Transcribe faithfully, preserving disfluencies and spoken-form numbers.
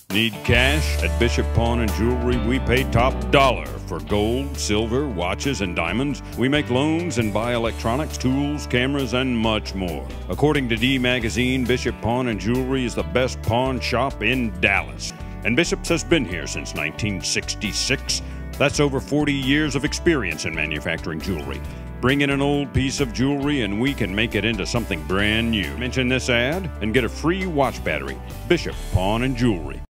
Need cash? At Bishop Pawn and Jewelry, we pay top dollar for gold, silver, watches, and diamonds. We make loans and buy electronics, tools, cameras, and much more. According to D Magazine, Bishop Pawn and Jewelry is the best pawn shop in Dallas. And Bishop's has been here since nineteen sixty-six. That's over forty years of experience in manufacturing jewelry. Bring in an old piece of jewelry and we can make it into something brand new. Mention this ad and get a free watch battery. Bishop Pawn and Jewelry.